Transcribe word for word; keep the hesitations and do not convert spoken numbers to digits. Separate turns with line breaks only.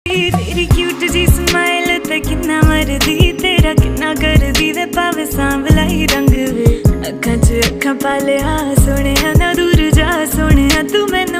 तेरी क्यूट जी स्माइल ते किन्ना मरदी तेरा किन्ना करदी वे पावे सांवला ही रंग वे अखां च अखां पा लिया सोहणिया ना दूर जा सोहणिया तू मैनू